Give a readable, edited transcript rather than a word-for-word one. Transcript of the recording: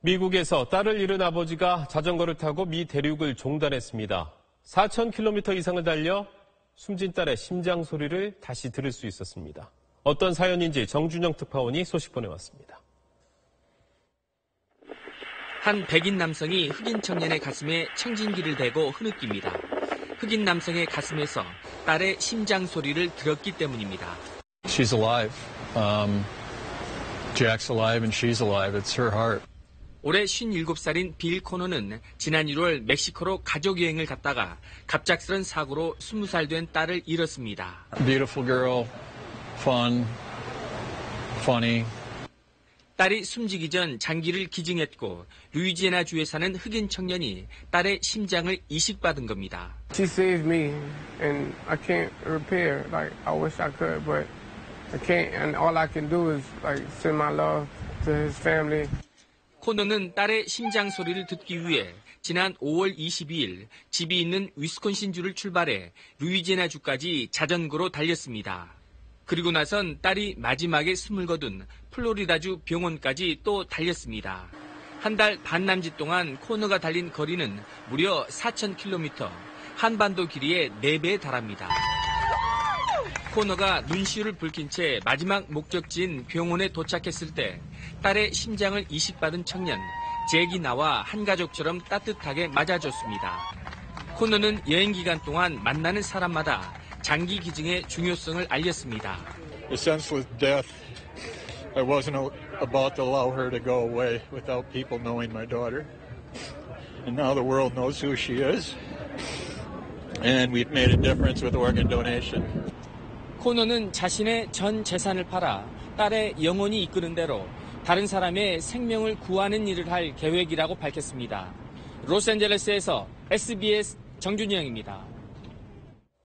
미국에서 딸을 잃은 아버지가 자전거를 타고 미 대륙을 종단했습니다. 4,000km 이상을 달려 숨진 딸의 심장 소리를 다시 들을 수 있었습니다. 어떤 사연인지 정준영 특파원이 소식 보내왔습니다. 한 백인 남성이 흑인 청년의 가슴에 청진기를 대고 흐느낍니다. 흑인 남성의 가슴에서 딸의 심장 소리를 들었기 때문입니다. She's alive. Jack's alive and she's alive. It's her heart. 올해 57살인 빌 코너는 지난 1월 멕시코로 가족여행을 갔다가 갑작스런 사고로 20살 된 딸을 잃었습니다. Beautiful girl, fun, funny. 딸이 숨지기 전 장기를 기증했고 루이지애나주에 사는 흑인 청년이 딸의 심장을 이식받은 겁니다. She saved me and I can't repair like I wish I could, but I can't and all I can do is like send my love to his family. 코너는 딸의 심장 소리를 듣기 위해 지난 5월 22일 집이 있는 위스콘신주를 출발해 루이지애나주까지 자전거로 달렸습니다. 그리고 나선 딸이 마지막에 숨을 거둔 플로리다주 병원까지 또 달렸습니다. 한 달 반 남짓 동안 코너가 달린 거리는 무려 4,000km, 한반도 길이의 4배에 달합니다. 코너가 눈시울을 붉힌 채 마지막 목적지인 병원에 도착했을 때 딸의 심장을 이식받은 청년 잭이 나와 한 가족처럼 따뜻하게 맞아줬습니다. 코너는 여행 기간 동안 만나는 사람마다 장기 기증의 중요성을 알렸습니다. The senseless death. I wasn't about to allow her to go away without people knowing my daughter. And now the world knows who she is. And we've made a difference with organ donation. 코너는 자신의 전 재산을 팔아 딸의 영혼이 이끄는 대로 다른 사람의 생명을 구하는 일을 할 계획이라고 밝혔습니다. 로스앤젤레스에서 SBS 정준영입니다.